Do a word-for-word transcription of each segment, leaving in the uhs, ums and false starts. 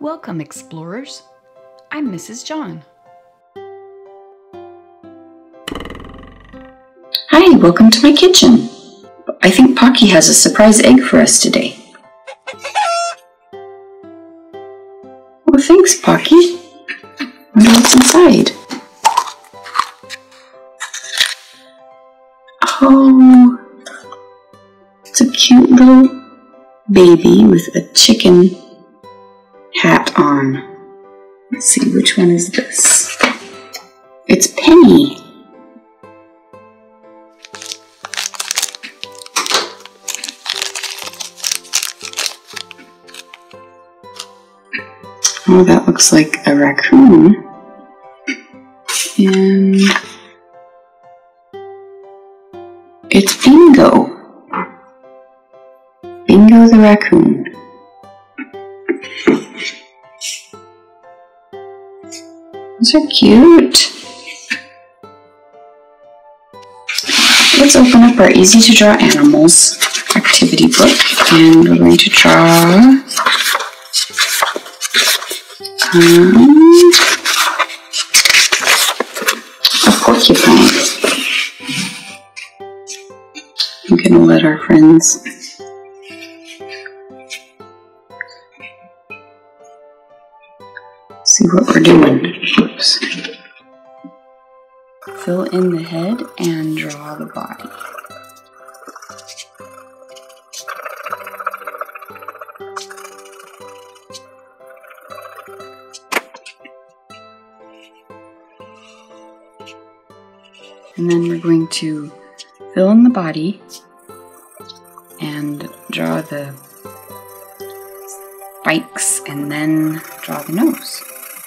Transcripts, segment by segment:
Welcome, explorers. I'm Missus John. Hi, welcome to my kitchen. I think Pocky has a surprise egg for us today. Well, thanks, Pocky. Wonder what's inside. Oh, it's a cute little baby with a chicken hat on. Let's see, which one is this? It's Penny. Oh, that looks like a raccoon. And it's Bingo. Bingo the raccoon. Those are cute. Let's open up our Easy to Draw Animals activity book, and we're going to draw um, a porcupine. I'm going to let our friends see what we're doing. Oops. Fill in the head and draw the body. And then we're going to fill in the body and draw the spikes and then draw the nose.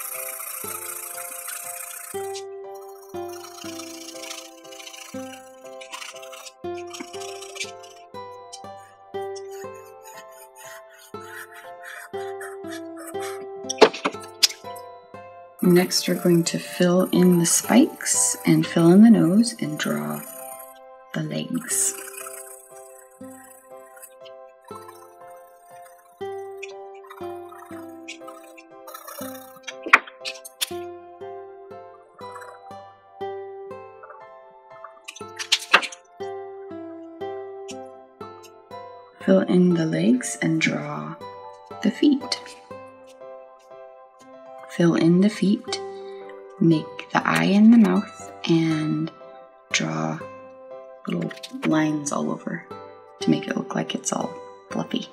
Next, we're going to fill in the spikes and fill in the nose and draw the legs. Fill in the legs and draw the feet. Fill in the feet, make the eye and the mouth, and draw little lines all over to make it look like it's all fluffy.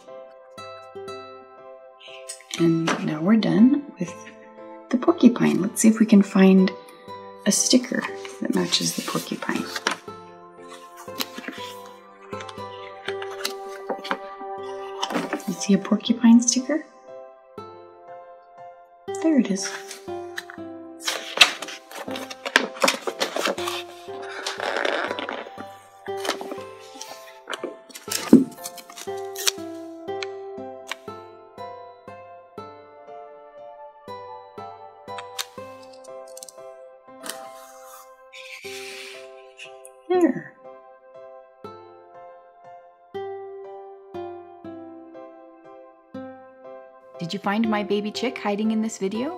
And now we're done with the porcupine. Let's see if we can find a sticker that matches the porcupine. You see a porcupine sticker? There it is. There. Did you find my baby chick hiding in this video?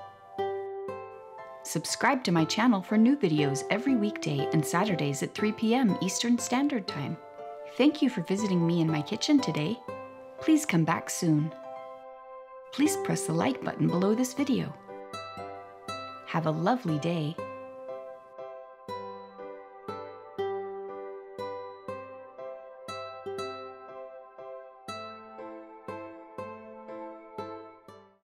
Subscribe to my channel for new videos every weekday and Saturdays at three p m Eastern Standard Time. Thank you for visiting me in my kitchen today. Please come back soon. Please press the like button below this video. Have a lovely day.